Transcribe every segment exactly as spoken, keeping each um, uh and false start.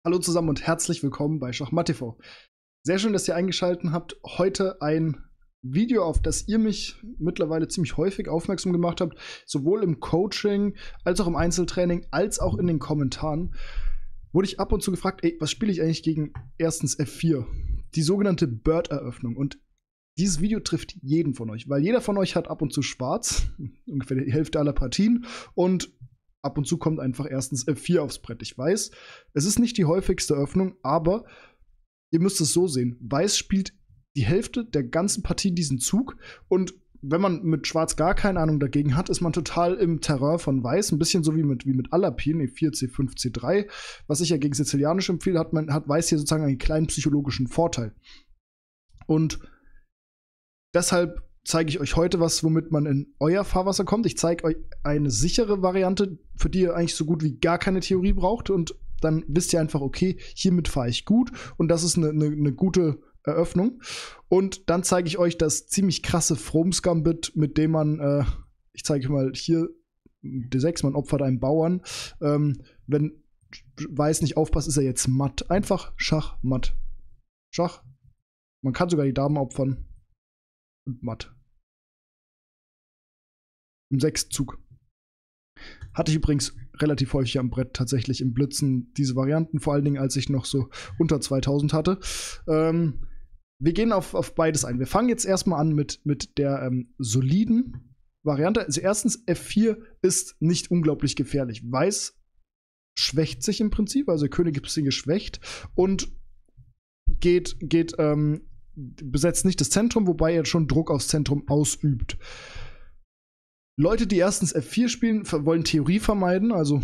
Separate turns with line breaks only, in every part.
Hallo zusammen und herzlich willkommen bei Schachmatt T V. Sehr schön, dass ihr eingeschaltet habt. Heute ein Video, auf das ihr mich mittlerweile ziemlich häufig aufmerksam gemacht habt, sowohl im Coaching als auch im Einzeltraining, als auch in den Kommentaren. Wurde ich ab und zu gefragt, ey, was spiele ich eigentlich gegen erstens F vier? Die sogenannte Bird-Eröffnung. Und dieses Video trifft jeden von euch, weil jeder von euch hat ab und zu Schwarz, ungefähr die Hälfte aller Partien, und ab und zu kommt einfach erstens F vier aufs Brett. Ich weiß, es ist nicht die häufigste Öffnung, aber ihr müsst es so sehen. Weiß spielt die Hälfte der ganzen Partien diesen Zug, und wenn man mit Schwarz gar keine Ahnung dagegen hat, ist man total im Terrain von Weiß, ein bisschen so wie mit, wie mit Alapin, E vier, C fünf, C drei. Was ich ja gegen Sizilianisch empfehle, hat, man, hat Weiß hier sozusagen einen kleinen psychologischen Vorteil. Und deshalb zeige ich euch heute was, womit man in euer Fahrwasser kommt. Ich zeige euch eine sichere Variante, für die ihr eigentlich so gut wie gar keine Theorie braucht. Und dann wisst ihr einfach, okay, hiermit fahre ich gut. Und das ist eine, eine, eine gute Eröffnung. Und dann zeige ich euch das ziemlich krasse Froms-Gambit, mit dem man, äh, ich zeige euch mal hier, D sechs, man opfert einen Bauern. Ähm, wenn Weiß nicht aufpasst, ist er jetzt matt. Einfach Schach, matt. Schach. Man kann sogar die Damen opfern. Und matt. Im sechsten Zug. Hatte ich übrigens relativ häufig am Brett, tatsächlich im Blitzen, diese Varianten, vor allen Dingen, als ich noch so unter zweitausend hatte. Ähm, wir gehen auf, auf beides ein. Wir fangen jetzt erstmal an mit, mit der ähm, soliden Variante. Also erstens, F vier ist nicht unglaublich gefährlich. Weiß schwächt sich im Prinzip, also der König ist ein bisschen geschwächt und geht, geht ähm, besetzt nicht das Zentrum, wobei er schon Druck aufs Zentrum ausübt. Leute, die erstens F vier spielen, wollen Theorie vermeiden, also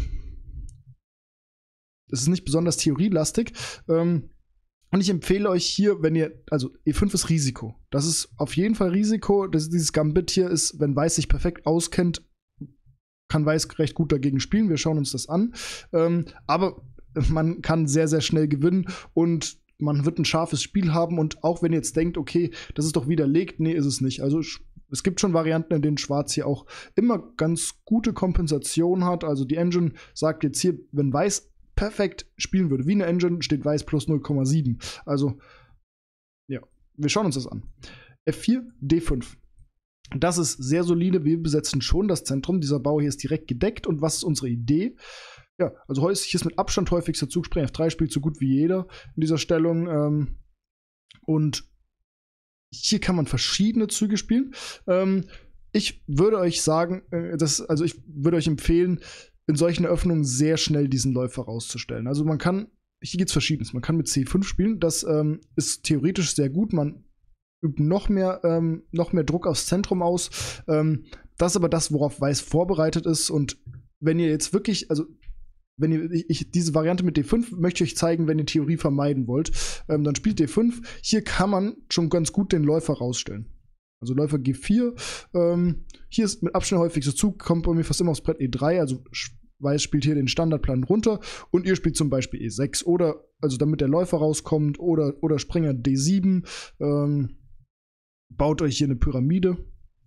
es ist nicht besonders theorielastig. Ähm, und ich empfehle euch hier, wenn ihr, also E fünf ist Risiko. Das ist auf jeden Fall Risiko. Das, dieses Gambit hier ist, wenn Weiß sich perfekt auskennt, kann Weiß recht gut dagegen spielen. Wir schauen uns das an. Ähm, aber man kann sehr, sehr schnell gewinnen und man wird ein scharfes Spiel haben. Und auch wenn ihr jetzt denkt, okay, das ist doch widerlegt, nee, ist es nicht. Also es gibt schon Varianten, in denen Schwarz hier auch immer ganz gute Kompensation hat. Also die Engine sagt jetzt hier, wenn Weiß perfekt spielen würde, wie eine Engine, steht Weiß plus null Komma sieben. Also, ja, wir schauen uns das an. F vier, D fünf. Das ist sehr solide. Wir besetzen schon das Zentrum. Dieser Bauer hier ist direkt gedeckt. Und was ist unsere Idee? Ja, also hier ist mit Abstand häufigster Zug. Springer F drei spielt so gut wie jeder in dieser Stellung. Ähm, und hier kann man verschiedene Züge spielen. Ähm, ich würde euch sagen, äh, das, also ich würde euch empfehlen, in solchen Eröffnungen sehr schnell diesen Läufer rauszustellen. Also man kann, hier gibt es Verschiedenes. Man kann mit C fünf spielen. Das ähm, ist theoretisch sehr gut. Man übt noch mehr, ähm, noch mehr Druck aufs Zentrum aus. Ähm, das ist aber das, worauf Weiß vorbereitet ist. Und wenn ihr jetzt wirklich, also wenn ihr, ich, diese Variante mit D fünf möchte ich euch zeigen, wenn ihr Theorie vermeiden wollt, ähm, dann spielt D fünf. Hier kann man schon ganz gut den Läufer rausstellen. Also Läufer G vier. Ähm, hier ist mit Abstand häufigster Zug, kommt bei mir fast immer aufs Brett E drei. Also Weiß spielt hier den Standardplan runter und ihr spielt zum Beispiel E sechs. Oder, also damit der Läufer rauskommt, oder, oder Springer D sieben. Ähm, baut euch hier eine Pyramide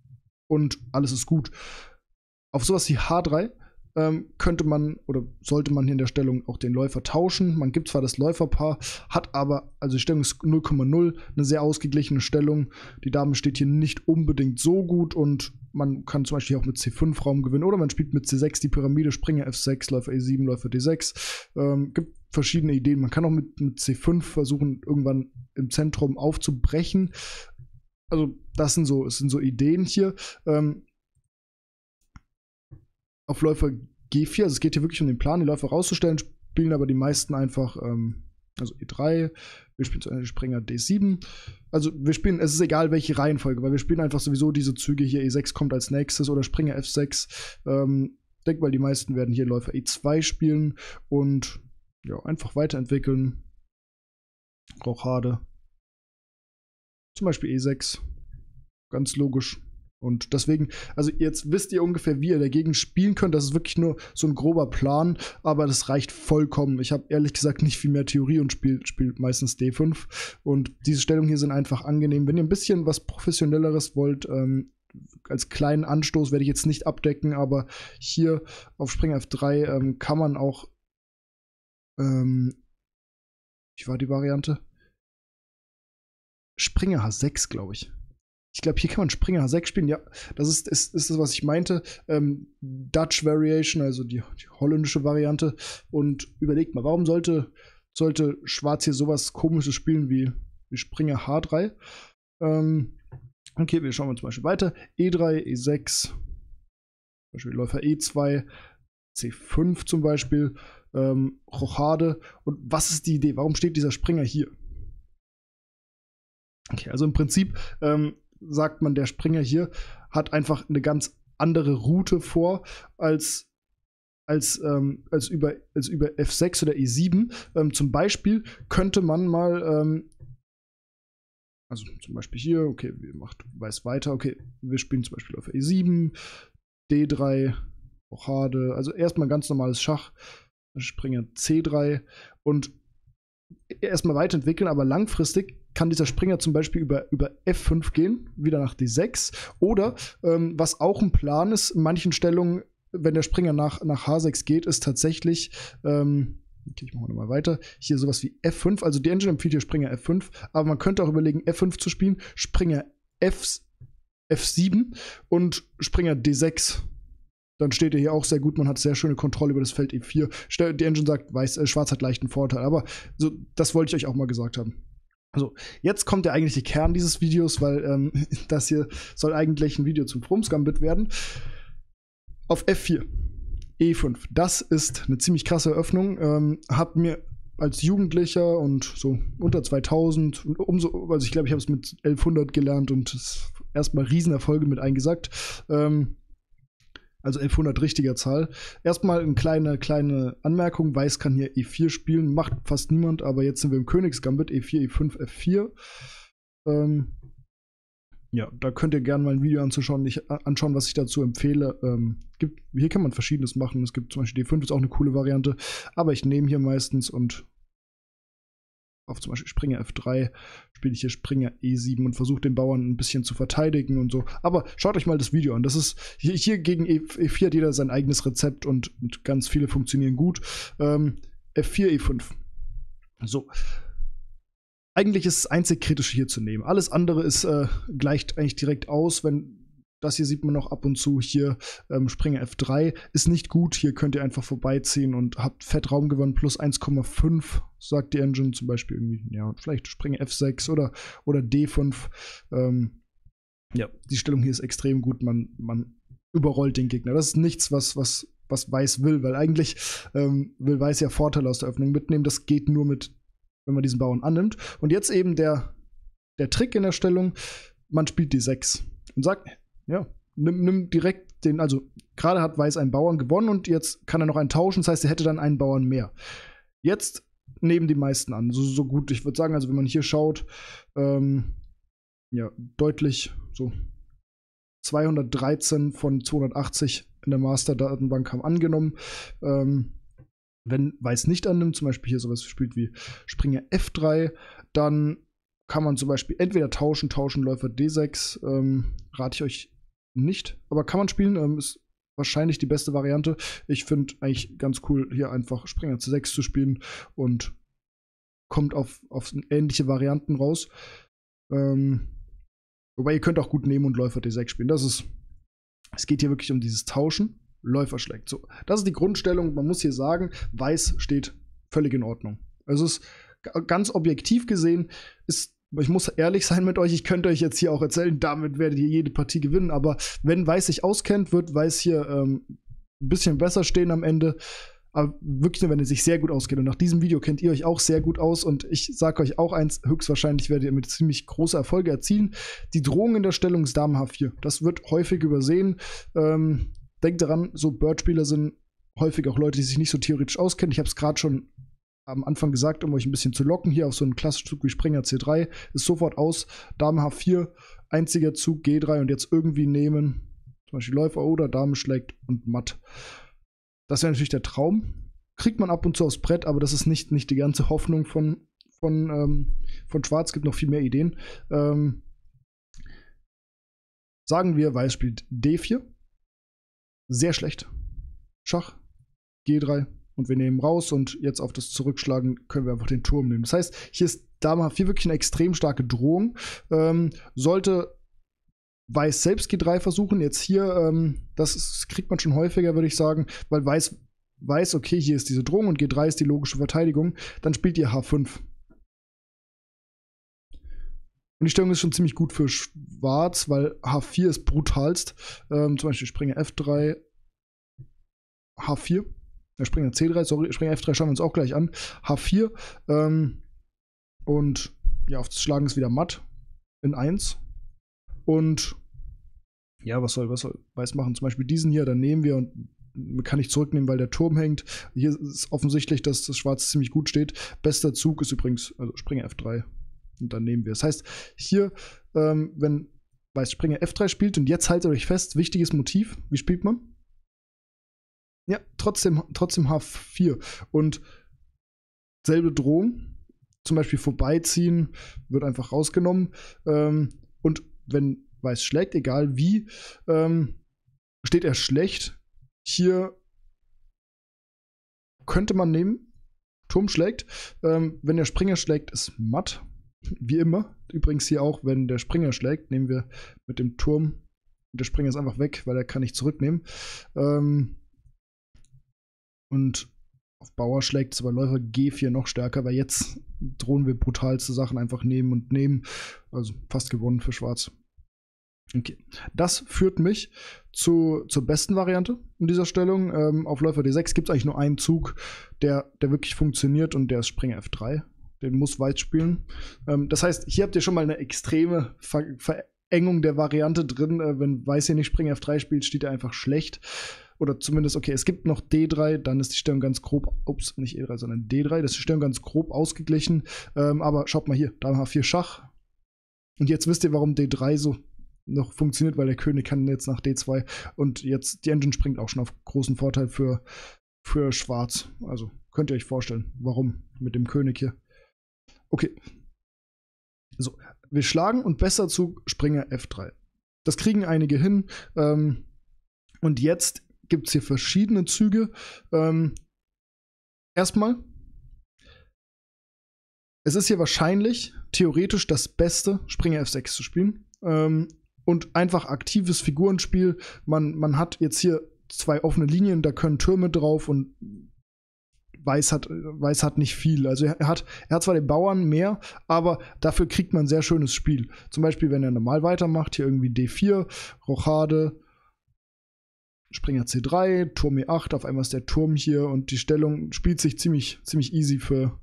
und alles ist gut. Auf sowas wie H drei ähm, könnte man oder sollte man hier in der Stellung auch den Läufer tauschen. Man gibt zwar das Läuferpaar, hat aber, also die Stellung ist null Komma null, eine sehr ausgeglichene Stellung. Die Dame steht hier nicht unbedingt so gut und man kann zum Beispiel auch mit C fünf Raum gewinnen oder man spielt mit C sechs die Pyramide, Springer F sechs, Läufer E sieben, Läufer D sechs. Ähm, gibt verschiedene Ideen. Man kann auch mit, mit C fünf versuchen, irgendwann im Zentrum aufzubrechen. Also das sind so, es sind so Ideen hier. Ähm, auf Läufer G vier, also es geht hier wirklich um den Plan, die Läufer rauszustellen, spielen aber die meisten einfach, ähm, also E drei, wir spielen zu einem Springer D sieben. Also wir spielen, es ist egal welche Reihenfolge, weil wir spielen einfach sowieso diese Züge hier, E sechs kommt als nächstes oder Springer F sechs. Ähm, ich denke mal, die meisten werden hier Läufer E zwei spielen und ja, einfach weiterentwickeln. Rochade. Zum Beispiel E sechs. Ganz logisch. Und deswegen, also jetzt wisst ihr ungefähr, wie ihr dagegen spielen könnt. Das ist wirklich nur so ein grober Plan, aber das reicht vollkommen. Ich habe ehrlich gesagt nicht viel mehr Theorie und spiele spiel meistens D fünf. Und diese Stellungen hier sind einfach angenehm. Wenn ihr ein bisschen was Professionelleres wollt, ähm, als kleinen Anstoß werde ich jetzt nicht abdecken, aber hier auf Springer F drei ähm, kann man auch ähm, Wie war die Variante? Springer H sechs, glaube ich. Ich glaube, hier kann man Springer H sechs spielen. Ja, das ist, ist, ist das, was ich meinte. Ähm, Dutch Variation, also die, die holländische Variante. Und überlegt mal, warum sollte, sollte Schwarz hier sowas Komisches spielen wie, wie Springer H drei? Ähm, okay, wir schauen uns zum Beispiel weiter. E drei, E sechs, zum Beispiel Läufer E zwei, C fünf zum Beispiel, ähm, Rochade. Und was ist die Idee? Warum steht dieser Springer hier? Okay, also im Prinzip ähm, sagt man, der Springer hier hat einfach eine ganz andere Route vor als, als, ähm, als, über, als über F sechs oder E sieben. Ähm, zum Beispiel könnte man mal, ähm, also zum Beispiel hier, okay, wir macht Weiß weiter, okay, wir spielen zum Beispiel auf E sieben, D drei, Rochade, also erstmal ganz normales Schach, Springer C drei und erstmal weiterentwickeln, aber langfristig kann dieser Springer zum Beispiel über, über F fünf gehen, wieder nach D sechs. Oder ähm, was auch ein Plan ist, in manchen Stellungen, wenn der Springer nach, nach H sechs geht, ist tatsächlich, ähm, okay, ich mache nochmal weiter, hier sowas wie F fünf, also die Engine empfiehlt hier Springer F fünf, aber man könnte auch überlegen, F fünf zu spielen, Springer F, F sieben und Springer D sechs. Dann steht er hier auch sehr gut, man hat sehr schöne Kontrolle über das Feld E vier. Die Engine sagt, Weiß, äh, Schwarz hat leichten Vorteil, aber so, das wollte ich euch auch mal gesagt haben. Also, jetzt kommt der eigentliche Kern dieses Videos, weil ähm, das hier soll eigentlich ein Video zum Frums-Gambit werden. Auf F vier, E fünf, das ist eine ziemlich krasse Eröffnung. Ähm, hab mir als Jugendlicher und so unter zweitausend, und umso, also ich glaube, ich habe es mit elfhundert gelernt und erstmal Riesenerfolge mit eingesackt. Ähm, Also elfhundert richtiger Zahl. Erstmal eine kleine, kleine Anmerkung. Weiß kann hier E vier spielen, macht fast niemand, aber jetzt sind wir im Königsgambit. E vier, E fünf, F vier. Ähm, ja, da könnt ihr gerne mal ein Video anzuschauen, ich, anschauen, was ich dazu empfehle. Ähm, gibt, hier kann man Verschiedenes machen. Es gibt zum Beispiel D fünf, ist auch eine coole Variante. Aber ich nehme hier meistens und auf zum Beispiel Springer F drei spiele ich hier Springer E sieben und versuche den Bauern ein bisschen zu verteidigen und so. Aber schaut euch mal das Video an. Das ist hier, hier gegen E vier hat jeder sein eigenes Rezept und, und ganz viele funktionieren gut. Ähm, F vier, E fünf. So. Eigentlich ist das einzig Kritische hier zu nehmen. Alles andere ist äh, gleicht eigentlich direkt aus, wenn das hier sieht man noch ab und zu hier, ähm, Springer F drei ist nicht gut. Hier könnt ihr einfach vorbeiziehen und habt fett Raum gewonnen, plus eins Komma fünf, sagt die Engine. Zum Beispiel irgendwie, ja, vielleicht Springer F sechs oder, oder D fünf. Ähm, ja, die Stellung hier ist extrem gut. Man, man überrollt den Gegner. Das ist nichts, was, was, was Weiß will, weil eigentlich ähm, will Weiß ja Vorteile aus der Öffnung mitnehmen. Das geht nur mit, wenn man diesen Bauern annimmt. Und jetzt eben der, der Trick in der Stellung, man spielt die sechs und sagt, ja, nimm, nimm direkt den, also gerade hat Weiß einen Bauern gewonnen und jetzt kann er noch einen tauschen, das heißt, er hätte dann einen Bauern mehr. Jetzt nehmen die meisten an, so, so gut, ich würde sagen, also wenn man hier schaut, ähm, ja, deutlich so zweihundertdreizehn von zweihundertachtzig in der Master-Datenbank haben angenommen. Ähm, wenn Weiß nicht annimmt, zum Beispiel hier sowas spielt wie Springer F drei, dann kann man zum Beispiel entweder tauschen, tauschen Läufer D sechs, ähm, rate ich euch nicht, aber kann man spielen, ähm, ist wahrscheinlich die beste Variante. Ich finde eigentlich ganz cool, hier einfach Springer C sechs zu spielen und kommt auf, auf ähnliche Varianten raus. Ähm, wobei ihr könnt auch gut nehmen und Läufer D sechs spielen. Das ist, es geht hier wirklich um dieses Tauschen. Läufer schlägt. So, das ist die Grundstellung. Man muss hier sagen, Weiß steht völlig in Ordnung. Also es ist ganz objektiv gesehen, ist, ich muss ehrlich sein mit euch, ich könnte euch jetzt hier auch erzählen, damit werdet ihr jede Partie gewinnen, aber wenn Weiß sich auskennt, wird Weiß hier ähm, ein bisschen besser stehen am Ende. Aber wirklich nur, wenn ihr sich sehr gut auskennt. Und nach diesem Video kennt ihr euch auch sehr gut aus. Und ich sage euch auch eins, höchstwahrscheinlich werdet ihr mit ziemlich große Erfolge erzielen. Die Drohung in der Stellung ist Dame H vier. Das wird häufig übersehen. Ähm, denkt daran, so Bird-Spieler sind häufig auch Leute, die sich nicht so theoretisch auskennen. Ich habe es gerade schon am Anfang gesagt, um euch ein bisschen zu locken. Hier auf so einen klassischen Zug wie Springer C drei ist sofort aus. Dame H vier, einziger Zug G drei und jetzt irgendwie nehmen. Zum Beispiel Läufer oder Dame schlägt und Matt. Das wäre natürlich der Traum. Kriegt man ab und zu aufs Brett, aber das ist nicht, nicht die ganze Hoffnung von, von, ähm, von Schwarz. Es gibt noch viel mehr Ideen. Ähm, sagen wir, Weiß spielt D vier. Sehr schlecht. Schach, G drei, und wir nehmen raus und jetzt auf das Zurückschlagen können wir einfach den Turm nehmen. Das heißt, hier ist Dame H vier wirklich eine extrem starke Drohung. Ähm, sollte Weiß selbst G drei versuchen, jetzt hier, ähm, das ist, kriegt man schon häufiger, würde ich sagen, weil Weiß weiß, okay, hier ist diese Drohung und G drei ist die logische Verteidigung, dann spielt ihr H fünf. Und die Stellung ist schon ziemlich gut für Schwarz, weil H vier ist brutalst. Ähm, zum Beispiel Springer F drei, H vier, ja, Springer C drei, sorry, Springer F drei schauen wir uns auch gleich an. H vier, ähm, und ja, auf das Schlagen ist wieder matt in eins. Und ja, was soll, was soll Weiß machen? Zum Beispiel diesen hier, dann nehmen wir und kann ich zurücknehmen, weil der Turm hängt. Hier ist offensichtlich, dass das Schwarz ziemlich gut steht. Bester Zug ist übrigens, also Springer F drei. Und dann nehmen wir. Das heißt, hier, ähm, wenn Weiß Springer F drei spielt, und jetzt haltet euch fest, wichtiges Motiv, wie spielt man? Ja, trotzdem, trotzdem H vier. Und selbe Drohung, zum Beispiel vorbeiziehen, wird einfach rausgenommen. Ähm, und wenn Weiß schlägt, egal wie, ähm, steht er schlecht. Hier könnte man nehmen, Turm schlägt. Ähm, wenn der Springer schlägt, ist matt. Wie immer. Übrigens hier auch, wenn der Springer schlägt, nehmen wir mit dem Turm. Der Springer ist einfach weg, weil er kann nicht zurücknehmen. Ähm, und auf Bauer schlägt es aber Läufer G vier noch stärker, weil jetzt drohen wir brutalste Sachen einfach nehmen und nehmen. Also fast gewonnen für Schwarz. Okay, das führt mich zu, zur besten Variante in dieser Stellung. Ähm, auf Läufer D sechs gibt es eigentlich nur einen Zug, der, der wirklich funktioniert, und der ist Springer F drei. Den muss Weiß spielen. Ähm, das heißt, hier habt ihr schon mal eine extreme Ver Verengung der Variante drin. Äh, wenn Weiß hier nicht Springer F drei spielt, steht er einfach schlecht. Oder zumindest, okay, es gibt noch D drei, dann ist die Stellung ganz grob, ups, nicht E drei, sondern D drei, das ist die Stellung ganz grob ausgeglichen. Ähm, aber schaut mal hier, Dame H vier Schach. Und jetzt wisst ihr, warum D drei so noch funktioniert, weil der König kann jetzt nach D zwei, und jetzt die Engine springt auch schon auf großen Vorteil für, für Schwarz. Also könnt ihr euch vorstellen, warum mit dem König hier. Okay. So, wir schlagen und besser Zug Springer F drei. Das kriegen einige hin. Ähm, und jetzt gibt es hier verschiedene Züge. Ähm, erstmal, es ist hier wahrscheinlich theoretisch das Beste, Springer F sechs zu spielen. Ähm, und einfach aktives Figurenspiel. Man, man hat jetzt hier zwei offene Linien, da können Türme drauf, und Weiß hat, Weiß hat nicht viel. Also er hat, er hat zwar den Bauern mehr, aber dafür kriegt man ein sehr schönes Spiel. Zum Beispiel, wenn er normal weitermacht, hier irgendwie D vier, Rochade, Springer C drei, Turm E acht, auf einmal ist der Turm hier, und die Stellung spielt sich ziemlich, ziemlich easy für,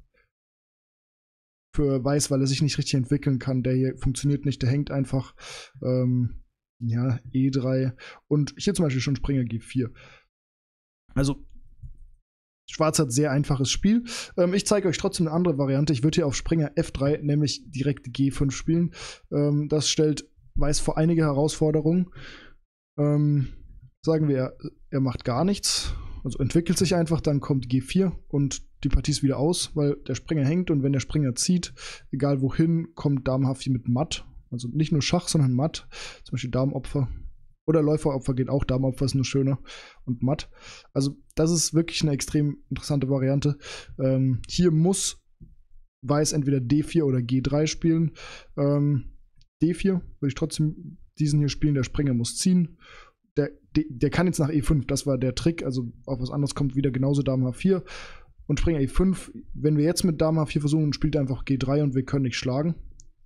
für Weiß, weil er sich nicht richtig entwickeln kann. Der hier funktioniert nicht, der hängt einfach. Ähm, ja, E drei. Und hier zum Beispiel schon Springer G vier. Also Schwarz hat sehr einfaches Spiel. Ähm, ich zeige euch trotzdem eine andere Variante. Ich würde hier auf Springer F drei nämlich direkt G fünf spielen. Ähm, das stellt Weiß vor einige Herausforderungen. Ähm, sagen wir, er, er macht gar nichts. Also entwickelt sich einfach, dann kommt G vier und die Partie ist wieder aus, weil der Springer hängt, und wenn der Springer zieht, egal wohin, kommt Dame H vier mit Matt. Also nicht nur Schach, sondern Matt. Zum Beispiel Damenopfer. Oder Läuferopfer geht auch, Damenopfer ist nur schöner und Matt. Also das ist wirklich eine extrem interessante Variante. Ähm, hier muss Weiß entweder D vier oder G drei spielen. Ähm, D vier würde ich trotzdem diesen hier spielen, der Springer muss ziehen. Der, der, der kann jetzt nach E fünf, das war der Trick, also auf was anderes kommt wieder genauso Dame H vier und Springer E fünf. Wenn wir jetzt mit Dame H vier versuchen, spielt er einfach G drei und wir können nicht schlagen.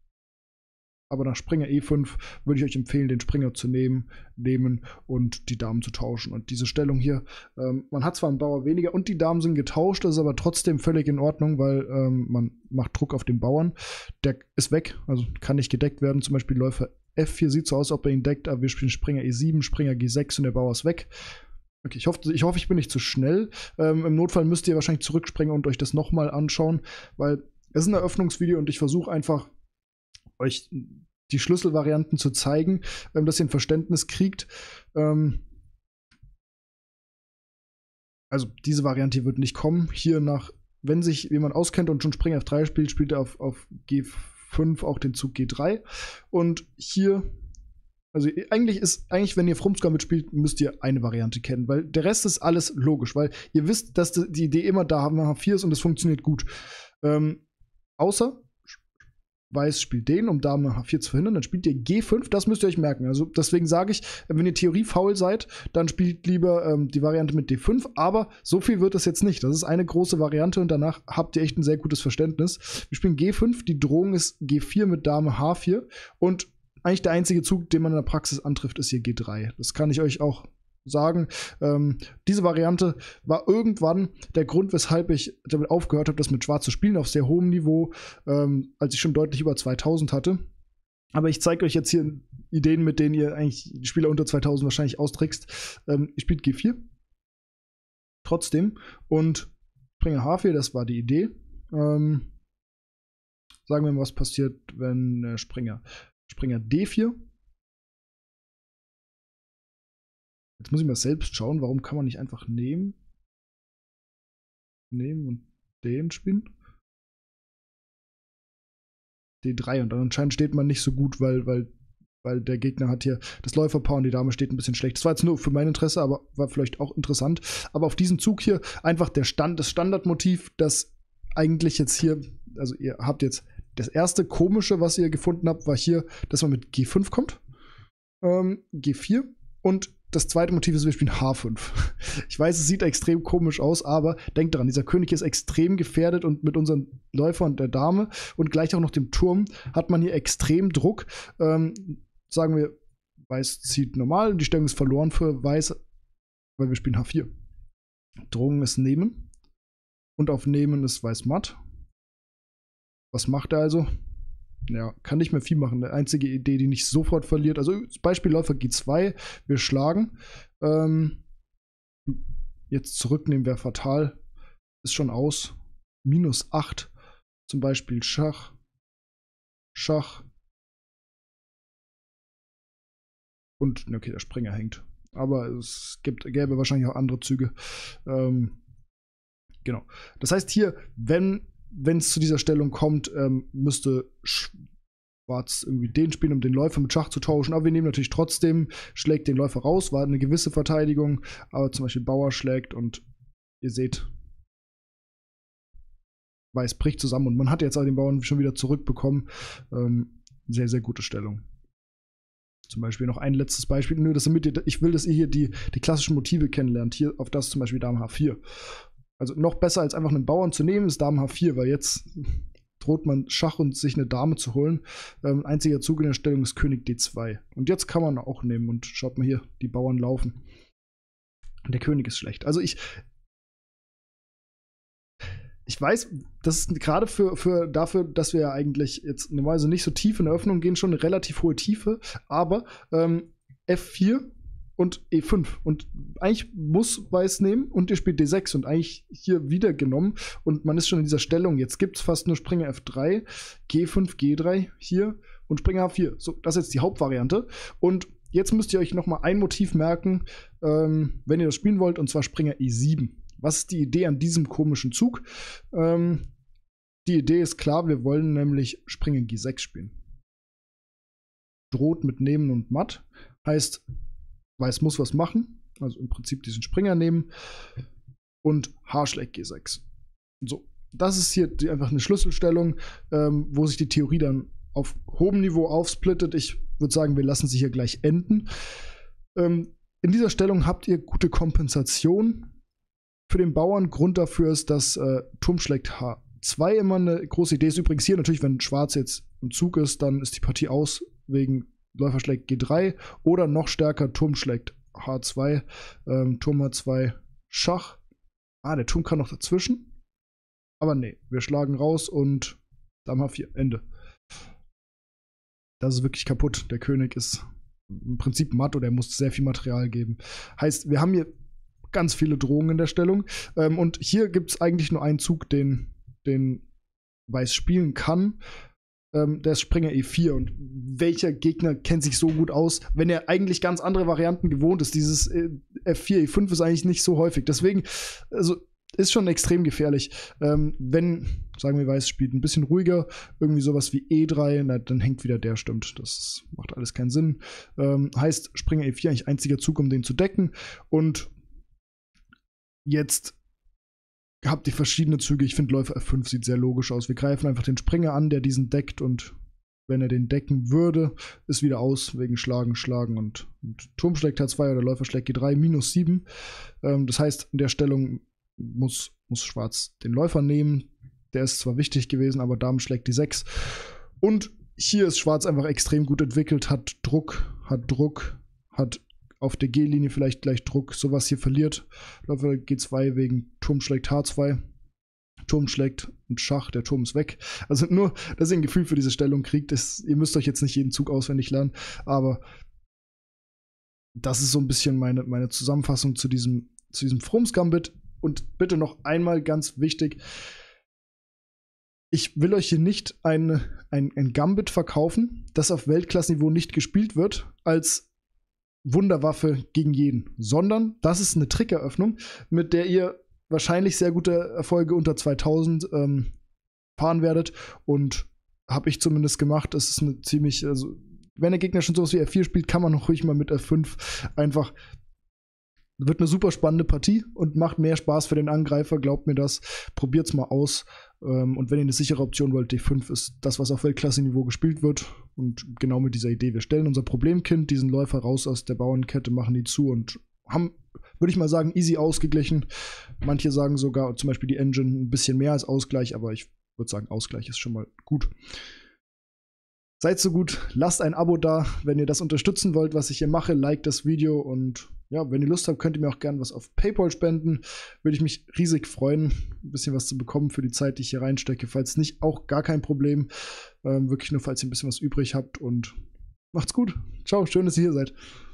Aber nach Springer E fünf würde ich euch empfehlen, den Springer zu nehmen, nehmen und die Damen zu tauschen. Und diese Stellung hier, ähm, man hat zwar einen Bauer weniger und die Damen sind getauscht, das ist aber trotzdem völlig in Ordnung, weil ähm, man macht Druck auf den Bauern. Der ist weg, also kann nicht gedeckt werden. Zum Beispiel Läufer F vier sieht so aus, ob er ihn deckt, aber wir spielen Springer E sieben, Springer G sechs und der Bauer ist weg. Okay, ich hoffe, ich, hoffe, ich bin nicht zu schnell. Ähm, Im Notfall müsst ihr wahrscheinlich zurückspringen und euch das nochmal anschauen, weil es ist ein Eröffnungsvideo und ich versuche einfach, euch die Schlüsselvarianten zu zeigen, ähm, dass ihr ein Verständnis kriegt. Ähm, also diese Variante hier wird nicht kommen. Hier nach, wenn sich jemand auskennt und schon Springer F drei spielt, spielt er auf, auf G fünf auch den Zug G drei. Und hier Also eigentlich ist, eigentlich, wenn ihr Frumsgambit spielt, müsst ihr eine Variante kennen, weil der Rest ist alles logisch, weil ihr wisst, dass die Idee immer da haben wir H vier ist und es funktioniert gut. Ähm, außer Weiß spielt den, um Dame H vier zu verhindern, dann spielt ihr G fünf, das müsst ihr euch merken. Also deswegen sage ich, wenn ihr Theorie faul seid, dann spielt lieber ähm, die Variante mit D fünf, aber so viel wird es jetzt nicht. Das ist eine große Variante und danach habt ihr echt ein sehr gutes Verständnis. Wir spielen G fünf, die Drohung ist G vier mit Dame H vier und eigentlich der einzige Zug, den man in der Praxis antrifft, ist hier G drei. Das kann ich euch auch sagen. Ähm, diese Variante war irgendwann der Grund, weshalb ich damit aufgehört habe, das mit Schwarz zu spielen, auf sehr hohem Niveau, ähm, als ich schon deutlich über zweitausend hatte. Aber ich zeige euch jetzt hier Ideen, mit denen ihr eigentlich die Spieler unter zweitausend wahrscheinlich austrickst. Ähm, ihr spielt G vier. Trotzdem. Und Springer H vier, das war die Idee. Ähm, sagen wir mal, was passiert, wenn äh, Springer Springer D vier. Jetzt muss ich mal selbst schauen, warum kann man nicht einfach nehmen? Nehmen und den spielen? D drei und dann anscheinend steht man nicht so gut, weil, weil, weil der Gegner hat hier das Läuferpaar und die Dame steht ein bisschen schlecht. Das war jetzt nur für mein Interesse, aber war vielleicht auch interessant. Aber auf diesem Zug hier einfach der Stand, das Standardmotiv, das eigentlich jetzt hier, also ihr habt jetzt das erste komische, was ihr gefunden habt, war hier, dass man mit G fünf kommt, ähm, G vier und das zweite Motiv ist, wir spielen H fünf. Ich weiß, es sieht extrem komisch aus, aber denkt daran, dieser König ist extrem gefährdet und mit unseren Läufer und der Dame und gleich auch noch dem Turm hat man hier extrem Druck. Ähm, sagen wir, Weiß zieht normal, die Stellung ist verloren für Weiß, weil wir spielen H vier. Drohung ist Nehmen und auf Nehmen ist Weiß matt. Was macht er also? Ja, kann nicht mehr viel machen. Die einzige Idee, die nicht sofort verliert. Also Beispiel Läufer G zwei, wir schlagen. Ähm, jetzt zurücknehmen wäre fatal. Ist schon aus. Minus acht. Zum Beispiel Schach. Schach. Und, okay, der Springer hängt. Aber es gibt, gäbe wahrscheinlich auch andere Züge. Ähm, genau. Das heißt hier, wenn wenn es zu dieser Stellung kommt, ähm, müsste Schwarz irgendwie den spielen, um den Läufer mit Schach zu tauschen. Aber wir nehmen natürlich trotzdem, schlägt den Läufer raus, war eine gewisse Verteidigung. Aber zum Beispiel Bauer schlägt und ihr seht, Weiß bricht zusammen. Und man hat jetzt auch den Bauern schon wieder zurückbekommen. Ähm, sehr, sehr gute Stellung. Zum Beispiel noch ein letztes Beispiel. Nö, das damit ihr, ich will, dass ihr hier die, die klassischen Motive kennenlernt. Hier auf das zum Beispiel Dame H vier. Also noch besser als einfach einen Bauern zu nehmen, ist Dame H vier, weil jetzt droht man Schach und sich eine Dame zu holen. Ähm, einziger Zug in der Stellung ist König D zwei. Und jetzt kann man auch nehmen und schaut mal hier, die Bauern laufen. Der König ist schlecht. Also ich ich weiß, das ist gerade für, für dafür, dass wir ja eigentlich jetzt normalerweise nicht so tief in der Öffnung gehen, schon eine relativ hohe Tiefe, aber ähm, F vier und E fünf. Und eigentlich muss Weiß nehmen und ihr spielt D sechs und eigentlich hier wieder genommen. Und man ist schon in dieser Stellung. Jetzt gibt es fast nur Springer F drei, G fünf, G drei hier und Springer H vier. So, das ist jetzt die Hauptvariante. Und jetzt müsst ihr euch noch mal ein Motiv merken, ähm, wenn ihr das spielen wollt, und zwar Springer E sieben. Was ist die Idee an diesem komischen Zug? Ähm, die Idee ist klar, wir wollen nämlich Springer G sechs spielen. Droht mit Nehmen und Matt. Heißt, Weiß muss was machen, also im Prinzip diesen Springer nehmen und H schlägt G sechs. So, das ist hier die, einfach eine Schlüsselstellung, ähm, wo sich die Theorie dann auf hohem Niveau aufsplittet. Ich würde sagen, wir lassen sie hier gleich enden. Ähm, in dieser Stellung habt ihr gute Kompensation für den Bauern. Grund dafür ist, dass äh, Turm schlägt H zwei immer eine große Idee ist. Übrigens hier natürlich, wenn Schwarz jetzt im Zug ist, dann ist die Partie aus wegen Läufer schlägt G drei oder noch stärker, Turm schlägt H zwei, ähm, Turm H zwei, Schach. Ah, der Turm kann noch dazwischen. Aber nee, wir schlagen raus und Dame H vier, Ende. Das ist wirklich kaputt. Der König ist im Prinzip matt oder er muss sehr viel Material geben. Heißt, wir haben hier ganz viele Drohungen in der Stellung. Ähm, und hier gibt es eigentlich nur einen Zug, den, den Weiß spielen kann. Ähm, der ist Springer E vier. Und welcher Gegner kennt sich so gut aus, wenn er eigentlich ganz andere Varianten gewohnt ist? Dieses äh, F vier, E fünf ist eigentlich nicht so häufig. Deswegen, also ist schon extrem gefährlich. Ähm, wenn, sagen wir, Weiß spielt ein bisschen ruhiger, irgendwie sowas wie E drei, na, dann hängt wieder der, stimmt. Das macht alles keinen Sinn. Ähm, heißt, Springer E vier eigentlich einziger Zug, um den zu decken. Und jetzt habt ihr verschiedene Züge. Ich finde, Läufer F fünf sieht sehr logisch aus. Wir greifen einfach den Springer an, der diesen deckt, und wenn er den decken würde, ist wieder aus, wegen Schlagen, Schlagen und, und Turm schlägt H zwei oder Läufer schlägt G drei, minus sieben. Ähm, das heißt, in der Stellung muss, muss Schwarz den Läufer nehmen. Der ist zwar wichtig gewesen, aber Dame schlägt die sechs. Und hier ist Schwarz einfach extrem gut entwickelt, hat Druck, hat Druck, hat auf der G-Linie vielleicht gleich Druck, sowas hier verliert. Läufer G zwei wegen Turm schlägt H zwei. Turm schlägt und Schach, der Turm ist weg. Also nur, dass ihr ein Gefühl für diese Stellung kriegt, ist, ihr müsst euch jetzt nicht jeden Zug auswendig lernen, aber das ist so ein bisschen meine, meine Zusammenfassung zu diesem, zu diesem Frums-Gambit. Und bitte noch einmal ganz wichtig, ich will euch hier nicht ein, ein, ein Gambit verkaufen, das auf Weltklassenniveau nicht gespielt wird, als Wunderwaffe gegen jeden, sondern das ist eine Trickeröffnung, mit der ihr wahrscheinlich sehr gute Erfolge unter zweitausend ähm, fahren werdet, und habe ich zumindest gemacht. Es ist eine ziemlich, also wenn der Gegner schon sowas wie F vier spielt, kann man noch ruhig mal mit F fünf einfach, wird eine super spannende Partie und macht mehr Spaß für den Angreifer, glaubt mir das. Probiert's mal aus. Ähm, und wenn ihr eine sichere Option wollt, D fünf ist das, was auf Weltklasse-Niveau gespielt wird. Und genau mit dieser Idee, wir stellen unser Problemkind, diesen Läufer raus aus der Bauernkette, machen die zu und haben, würde ich mal sagen, easy ausgeglichen. Manche sagen sogar, zum Beispiel die Engine, ein bisschen mehr als Ausgleich, aber ich würde sagen, Ausgleich ist schon mal gut. Seid so gut, lasst ein Abo da, wenn ihr das unterstützen wollt, was ich hier mache. Liked das Video, und ja, wenn ihr Lust habt, könnt ihr mir auch gerne was auf PayPal spenden. Würde ich mich riesig freuen, ein bisschen was zu bekommen für die Zeit, die ich hier reinstecke. Falls nicht, auch gar kein Problem. Ähm, wirklich nur, falls ihr ein bisschen was übrig habt, und macht's gut. Ciao, schön, dass ihr hier seid.